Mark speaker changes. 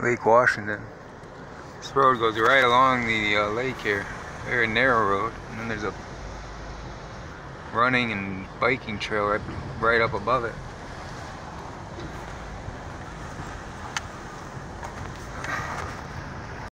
Speaker 1: Lake Washington. This road goes right along the lake here. Very narrow road, and then there's a running and biking trail right up above it.